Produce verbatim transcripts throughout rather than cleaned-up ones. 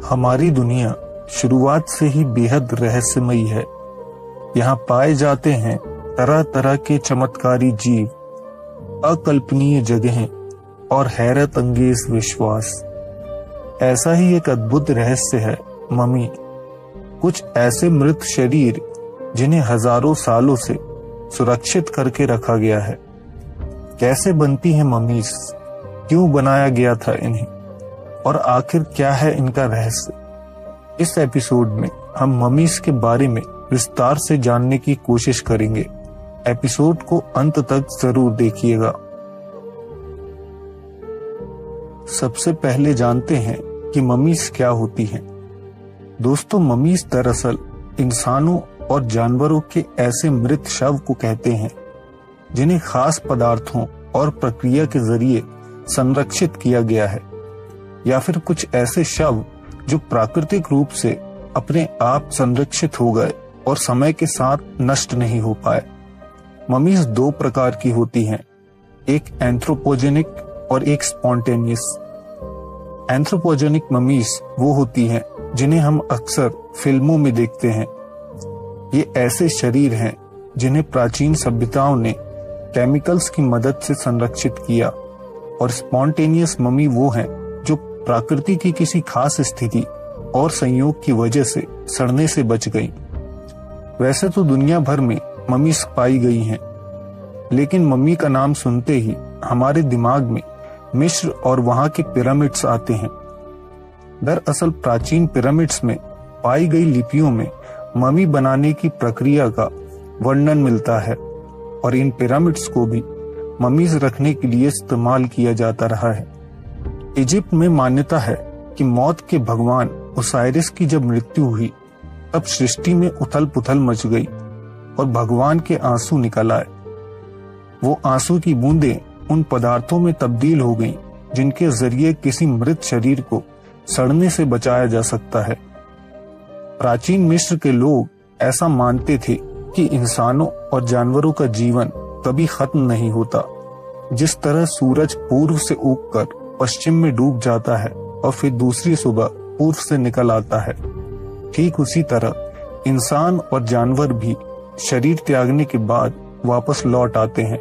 हमारी दुनिया शुरुआत से ही बेहद रहस्यमयी है। यहाँ पाए जाते हैं तरह तरह के चमत्कारी जीव, अकल्पनीय जगहें और हैरत अंगेज विश्वास। ऐसा ही एक अद्भुत रहस्य है मम्मी, कुछ ऐसे मृत शरीर जिन्हें हजारों सालों से सुरक्षित करके रखा गया है। कैसे बनती हैं मम्मीज, क्यों बनाया गया था इन्हें, और आखिर क्या है इनका रहस्य। इस एपिसोड में हम मम्मीज के बारे में विस्तार से जानने की कोशिश करेंगे। एपिसोड को अंत तक जरूर देखिएगा। सबसे पहले जानते हैं कि मम्मीज क्या होती हैं। दोस्तों, मम्मीज दरअसल इंसानों और जानवरों के ऐसे मृत शव को कहते हैं जिन्हें खास पदार्थों और प्रक्रिया के जरिए संरक्षित किया गया है, या फिर कुछ ऐसे शव जो प्राकृतिक रूप से अपने आप संरक्षित हो गए और समय के साथ नष्ट नहीं हो पाए। मम्मीज दो प्रकार की होती हैं, एक एंथ्रोपोजेनिक और एक स्पॉन्टेनियस। एंथ्रोपोजेनिक मम्मीज वो होती हैं जिन्हें हम अक्सर फिल्मों में देखते हैं। ये ऐसे शरीर हैं जिन्हें प्राचीन सभ्यताओं ने केमिकल्स की मदद से संरक्षित किया, और स्पॉन्टेनियस मम्मी वो हैं जो प्रकृति की किसी खास स्थिति और संयोग की वजह से सड़ने से बच गई। वैसे तो दुनिया भर में मम्मीज पाई गई हैं, लेकिन मम्मी का नाम सुनते ही हमारे दिमाग में मिस्र और वहां के पिरामिड्स आते हैं। दरअसल प्राचीन पिरामिड्स में पाई गई लिपियों में मम्मी बनाने की प्रक्रिया का वर्णन मिलता है, और इन पिरामिड्स को भी मम्मीज रखने के लिए इस्तेमाल किया जाता रहा है। इजिप्ट में मान्यता है कि मौत के भगवान ओसाइरिस की जब मृत्यु हुई तब सृष्टि में उथल पुथल मच गई और भगवान के आंसू निकल आए। वो आंसू की बूंदें उन पदार्थों में तब्दील हो गईं जिनके जरिए किसी मृत शरीर को सड़ने से बचाया जा सकता है। प्राचीन मिस्र के लोग ऐसा मानते थे कि इंसानों और जानवरों का जीवन कभी खत्म नहीं होता। जिस तरह सूरज पूर्व से उगकर पश्चिम में डूब जाता है और फिर दूसरी सुबह पूर्व से निकल आता है, ठीक उसी तरह इंसान और जानवर भी शरीर त्यागने के बाद वापस लौट आते हैं।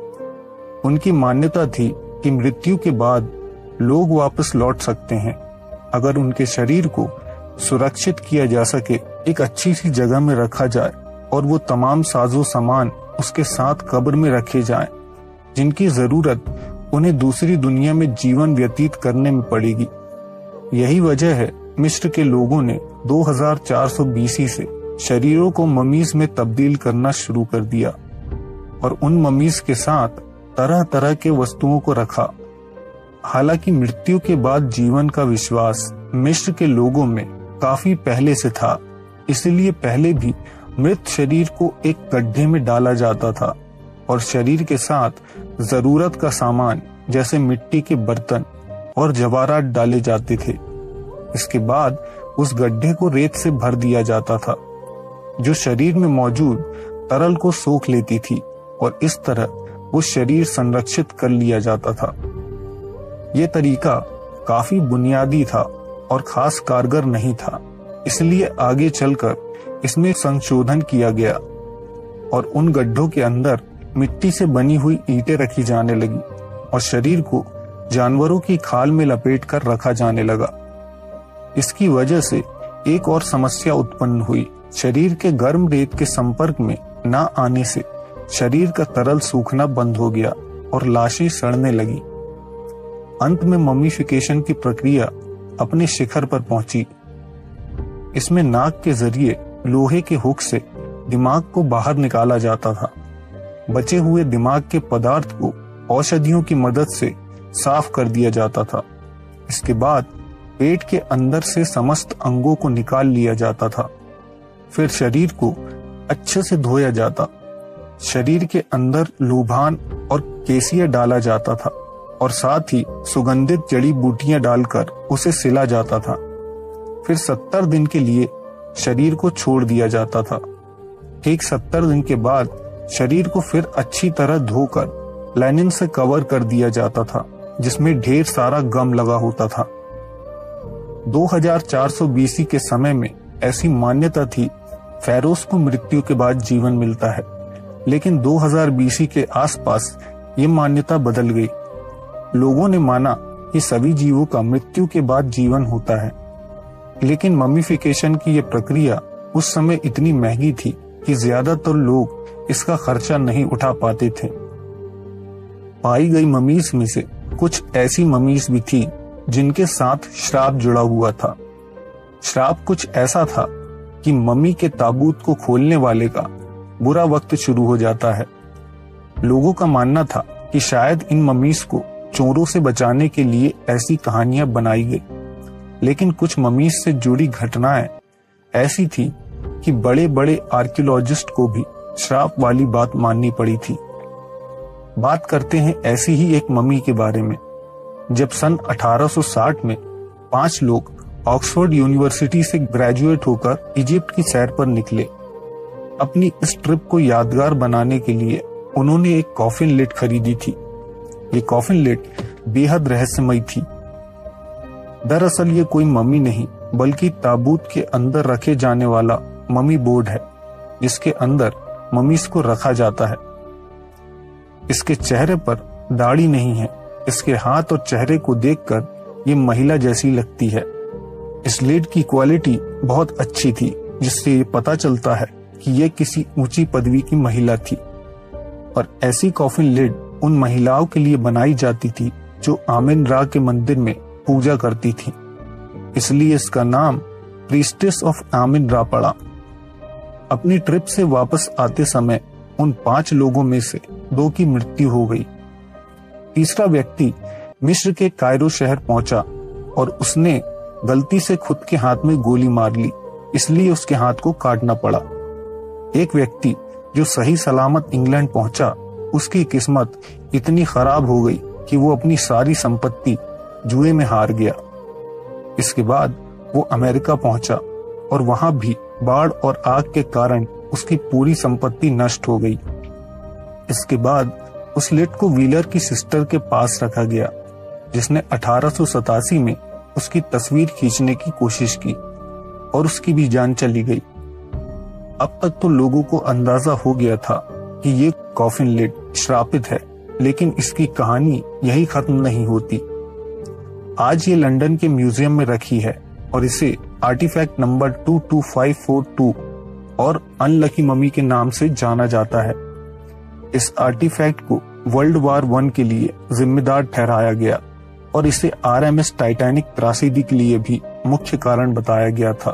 उनकी मान्यता थी कि मृत्यु के बाद लोग वापस लौट सकते हैं अगर उनके शरीर को सुरक्षित किया जा सके, एक अच्छी सी जगह में रखा जाए और वो तमाम साजो सामान उसके साथ कब्र में रखे जाएं, जिनकी जरूरत उन्हें दूसरी दुनिया में जीवन व्यतीत करने में पड़ेगी। यही वजह है मिस्र के लोगों ने दो हज़ार चार सौ बीसी से शरीरों को मम्मीज में तब्दील करना शुरू कर दिया और उन मम्मीज के साथ तरह तरह के वस्तुओं को रखा। हालांकि मृत्यु के बाद जीवन का विश्वास मिस्र के लोगों में काफी पहले से था, इसलिए पहले भी मृत शरीर को एक गड्ढे में डाला जाता था और शरीर के साथ जरूरत का सामान जैसे मिट्टी के बर्तन और जवाहरात डाले जाते थे। इसके बाद उस गड्ढे को रेत से भर दिया जाता था जो शरीर में मौजूद तरल को सोख लेती थी, और इस तरह वो शरीर संरक्षित कर लिया जाता था। ये तरीका काफी बुनियादी था और खास कारगर नहीं था, इसलिए आगे चलकर इसमें संशोधन किया गया और उन गड्ढों के अंदर मिट्टी से बनी हुई ईंटें रखी जाने लगी और शरीर को जानवरों की खाल में लपेट कर रखा जाने लगा। इसकी वजह से एक और समस्या उत्पन्न हुई। शरीर के गर्म रेत के संपर्क में न आने से शरीर का तरल सूखना बंद हो गया और लाशें सड़ने लगी। अंत में मम्मीफिकेशन की प्रक्रिया अपने शिखर पर पहुंची। इसमें नाक के जरिए लोहे के हुक से दिमाग को बाहर निकाला जाता था। बचे हुए दिमाग के पदार्थ को औषधियों की मदद से साफ कर दिया जाता था। इसके बाद पेट के अंदर से समस्त अंगों को निकाल लिया जाता था। फिर शरीर को अच्छे से धोया जाता। शरीर के अंदर लूभान और केसिया डाला जाता था और साथ ही सुगंधित जड़ी बूटियां डालकर उसे सिला जाता था। फिर सत्तर दिन के लिए शरीर को छोड़ दिया जाता था। ठीक सत्तर दिन के बाद शरीर को फिर अच्छी तरह धोकर लाइनिन से कवर कर दिया जाता था, जिसमें ढेर सारा गम लगा होता था। दो हज़ार चार सौ बीसी के समय में ऐसी मान्यता थी फेरोज को मृत्यु के बाद जीवन मिलता है, लेकिन दो हज़ार बीसी के आसपास ये मान्यता बदल गई। लोगों ने माना कि सभी जीवों का मृत्यु के बाद जीवन होता है, लेकिन ममीफिकेशन की यह प्रक्रिया उस समय इतनी महंगी थी कि ज्यादातर लोग इसका खर्चा नहीं उठा पाते थे। पाई गई ममीज में से कुछ ऐसी ममीज भी थी जिनके साथ श्राप जुड़ा हुआ था। श्राप कुछ ऐसा था कि मम्मी के ताबूत को खोलने वाले का बुरा वक्त शुरू हो जाता है। लोगों का मानना था कि शायद इन ममीज को चोरों से बचाने के लिए ऐसी कहानियां बनाई गई, लेकिन कुछ ममीज से जुड़ी घटनाएं ऐसी थी कि बड़े बड़े आर्कियोलॉजिस्ट को भी श्राप वाली बात माननी पड़ी थी। बात करते हैं ऐसी ही एक मम्मी के बारे में। जब सन अठारह सौ साठ में पांच लोग ऑक्सफोर्ड यूनिवर्सिटी से ग्रेजुएट होकर इजिप्ट की सैर पर निकले। अपनी इस ट्रिप को यादगार बनाने के लिए उन्होंने एक कॉफिन लिड खरीदी थी। ये कॉफिन लिड बेहद रहस्यमयी थी। दरअसल ये कोई मम्मी नहीं बल्कि ताबूत के अंदर रखे जाने वाला मम्मी बोर्ड है, जिसके अंदर मम्मीज को रखा जाता है। इसके चेहरे पर दाढ़ी नहीं है। इसके हाथ और चेहरे को देखकर ये महिला जैसी लगती है। इस लिड की क्वालिटी बहुत अच्छी थी, जिससे ये पता चलता है कि ये किसी ऊंची पदवी की महिला थी। और ऐसी कॉफिन लिड उन महिलाओं के लिए बनाई जाती थी जो आमिन रा के मंदिर में पूजा करती थी, इसलिए इसका नाम प्रीस्टेस ऑफ आमिन रा पड़ा। अपनी ट्रिप से वापस आते समय उन पांच लोगों में से दो की मृत्यु हो गई। तीसरा व्यक्ति मिस्र के कायरो शहर पहुंचा और उसने गलती से खुद के हाथ में गोली मार ली, इसलिए उसके हाथ को काटना पड़ा। एक व्यक्ति जो सही सलामत इंग्लैंड पहुंचा, उसकी किस्मत इतनी खराब हो गई कि वो अपनी सारी संपत्ति जुए में हार गया। इसके बाद वो अमेरिका पहुंचा और वहां भी बाढ़ और आग के कारण उसकी पूरी संपत्ति नष्ट हो गई। इसके बाद उस लिड को व्हीलर की सिस्टर के पास रखा गया, जिसने अठारह सौ सतासी में उसकी तस्वीर खींचने की कोशिश की और उसकी भी जान चली गई। अब तक तो लोगों को अंदाजा हो गया था कि ये कॉफिन लिड श्रापित है, लेकिन इसकी कहानी यही खत्म नहीं होती। आज ये लंदन के म्यूजियम में रखी है और इसे artefact number two two five four two और अनलकी मम्मी के नाम से जाना जाता है। इस आर्टिफैक्ट को वर्ल्ड वार वन के लिए जिम्मेदार ठहराया गया और इसे आरएमएस टाइटैनिक त्रासदी के लिए भी मुख्य कारण बताया गया था।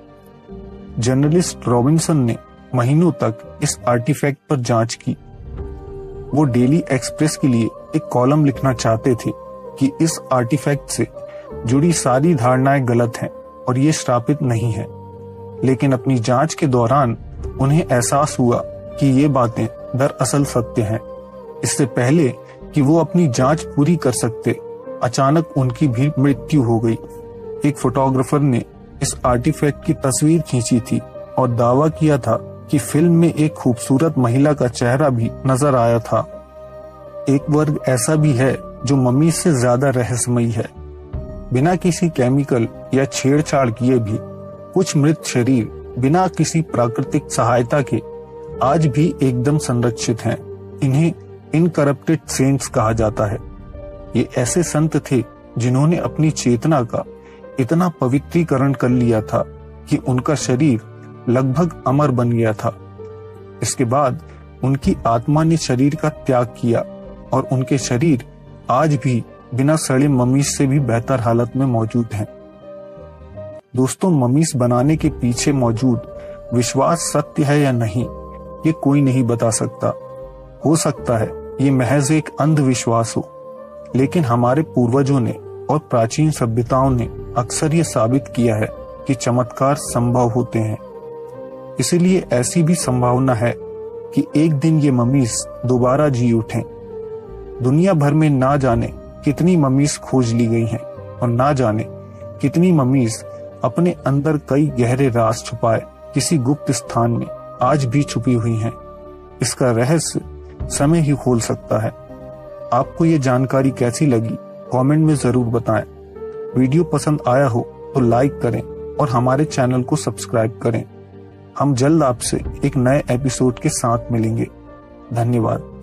जर्नलिस्ट रॉबिन्सन ने महीनों तक इस आर्टिफैक्ट पर जांच की। वो डेली एक्सप्रेस के लिए एक कॉलम लिखना चाहते थे कि इस आर्टिफैक्ट से जुड़ी सारी धारणाएं गलत हैं और ये श्रापित नहीं है, लेकिन अपनी जांच के दौरान उन्हें एहसास हुआ कि ये बातें दरअसल सत्य हैं। इससे पहले कि वो अपनी जांच पूरी कर सकते, अचानक उनकी भी मृत्यु हो गई। एक फोटोग्राफर ने इस आर्टिफैक्ट की तस्वीर खींची थी और दावा किया था कि फिल्म में एक खूबसूरत महिला का चेहरा भी नजर आया था। एक वर्ग ऐसा भी है जो मम्मी से ज्यादा रहस्यमयी है। बिना किसी केमिकल या छेड़छाड़ किए भी कुछ मृत शरीर बिना किसी प्राकृतिक सहायता के आज भी एकदम संरक्षित हैं। इन्हें इनकरप्टेड सेंट्स कहा जाता है। ये ऐसे संत थे जिन्होंने अपनी चेतना का इतना पवित्रीकरण कर लिया था कि उनका शरीर लगभग अमर बन गया था। इसके बाद उनकी आत्मा ने शरीर का त्याग किया और उनके शरीर आज भी बिना सड़े ममीज से भी बेहतर हालत में मौजूद हैं। दोस्तों, ममीज बनाने के पीछे मौजूद विश्वास सत्य है या नहीं, ये कोई नहीं बता सकता। हो सकता है ये महज एक अंधविश्वास हो, लेकिन हमारे पूर्वजों ने और प्राचीन सभ्यताओं ने अक्सर ये साबित किया है कि चमत्कार संभव होते हैं। इसीलिए ऐसी भी संभावना है कि एक दिन ये ममीज दोबारा जी उठें। दुनिया भर में ना जाने कितनी ममीज खोज ली गई हैं और ना जाने कितनी ममीज अपने अंदर कई गहरे राज छुपाए किसी गुप्त स्थान में आज भी छुपी हुई हैं। इसका रहस्य समय ही खोल सकता है। आपको ये जानकारी कैसी लगी, कमेंट में जरूर बताएं। वीडियो पसंद आया हो तो लाइक करें और हमारे चैनल को सब्सक्राइब करें। हम जल्द आपसे एक नए एपिसोड के साथ मिलेंगे। धन्यवाद।